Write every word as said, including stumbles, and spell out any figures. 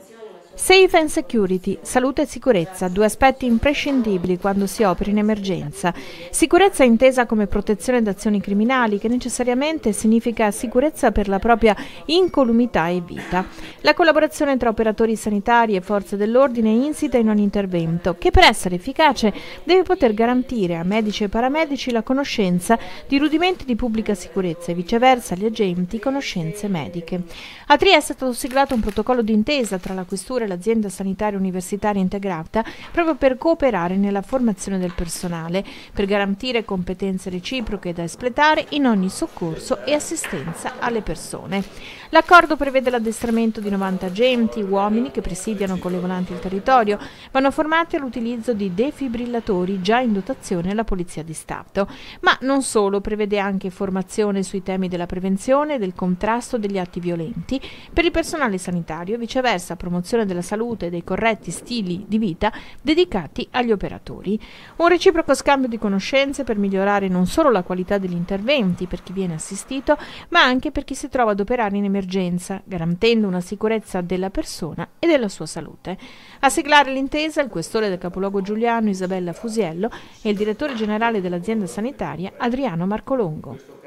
Safe and security, salute e sicurezza, due aspetti imprescindibili quando si opera in emergenza. Sicurezza intesa come protezione da azioni criminali, che necessariamente significa sicurezza per la propria incolumità e vita. La collaborazione tra operatori sanitari e forze dell'ordine è insita in ogni intervento, che per essere efficace deve poter garantire a medici e paramedici la conoscenza di rudimenti di pubblica sicurezza e viceversa agli agenti conoscenze mediche. A Trieste è stato siglato un protocollo d'intesa tra la Questura e l'azienda sanitaria universitaria integrata proprio per cooperare nella formazione del personale, per garantire competenze reciproche da espletare in ogni soccorso e assistenza alle persone. L'accordo prevede l'addestramento di novanta agenti, uomini che presidiano con le volanti il territorio, vanno formati all'utilizzo di defibrillatori già in dotazione alla Polizia di Stato. Ma non solo, prevede anche formazione sui temi della prevenzione e del contrasto degli atti violenti per il personale sanitario e viceversa promozione della salute e dei corretti stili di vita dedicati agli operatori. Un reciproco scambio di conoscenze per migliorare non solo la qualità degli interventi per chi viene assistito, ma anche per chi si trova ad operare in emergenza, garantendo una sicurezza della persona e della sua salute. A siglare l'intesa il questore del capoluogo giuliano Isabella Fusiello e il direttore generale dell'azienda sanitaria Adriano Marcolongo.